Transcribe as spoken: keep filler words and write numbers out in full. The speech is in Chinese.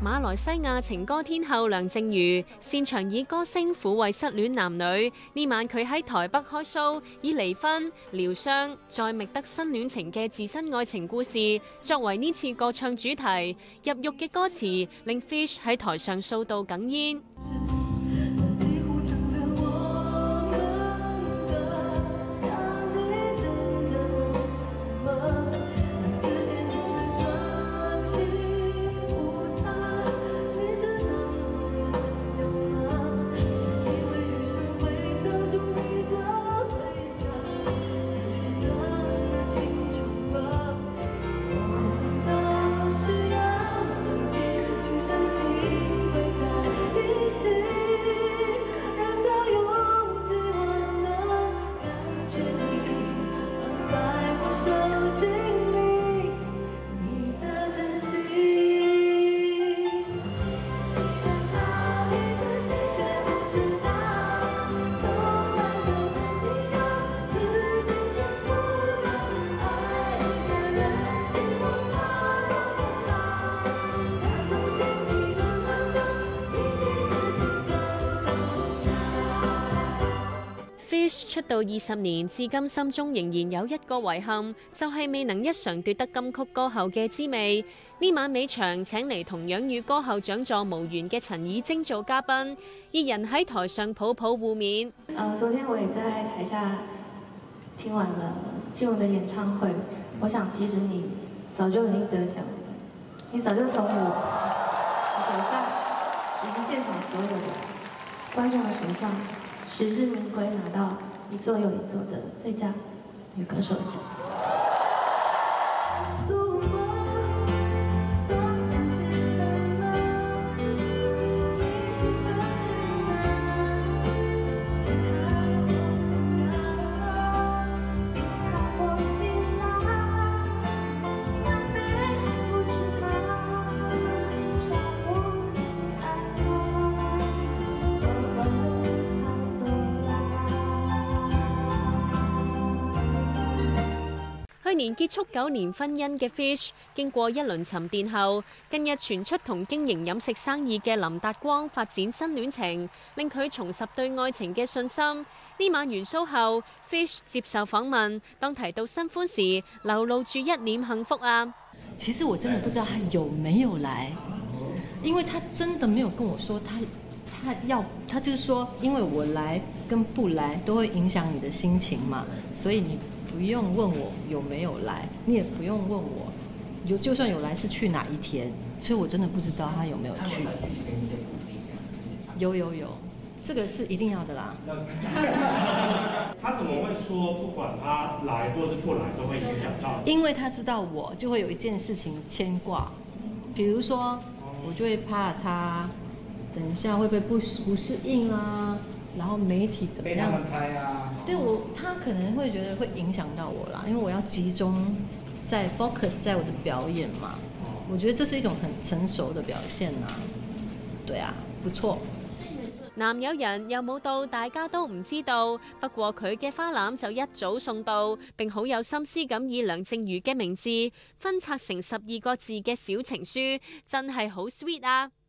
馬來西亞情歌天后梁靜茹擅長以歌聲撫慰失戀男女。呢晚佢喺台北開 show， 以離婚、療傷，再覓得新戀情嘅自身愛情故事作為呢次歌唱主題。入獄嘅歌詞令 Fish 喺台上數到哽咽。出道二十年，至今心中仍然有一個遺憾，就係、是、未能一嘗奪得金曲歌后嘅滋味。呢晚尾場請嚟同樣與歌后獎座無緣嘅陳綺貞做嘉賓，二人喺台上抱抱互勉。 呃，昨天我也在台下聽完了靜茹的演唱會，我想其實你早就已經得獎，你早就從我手上以及現場所有的觀眾的手上實至名歸拿到一座又一座的最佳女歌手獎。 去年結束九年婚姻嘅 Fish， 經過一輪沉澱後，近日傳出同經營飲食生意嘅林達光發展新戀情，令佢重拾對愛情嘅信心。呢晚完 show 後 ，Fish 接受訪問，當提到新歡時，流露住一臉幸福啊。 其實我真的不知道他有沒有來，因為他真的沒有跟我說他他要，他就是說，因為我來跟不來都會影響你的心情嘛，所以你不用問我有沒有來，你也不用問我有，就算有來是去哪一天，所以我真的不知道他有沒有去。有有有，這個是一定要的啦。 他怎麼會說不管他來或是不來都會影響到？ 因為他知道我就會有一件事情牽掛，比如說我就會怕他等一下會不會不不適應啊，然後媒體怎麼樣？ 拍啊！ 對我，他可能會覺得會影響到我啦，因為我要集中在 focus 在我的表演嘛。我覺得這是一種很成熟的表現啊。對啊，不錯。 男友人有冇到，大家都唔知道。不過佢嘅花籃就一早送到，並好有心思咁以梁靜茹嘅名字分拆成十二個字嘅小情書，真係好 sweet 啊！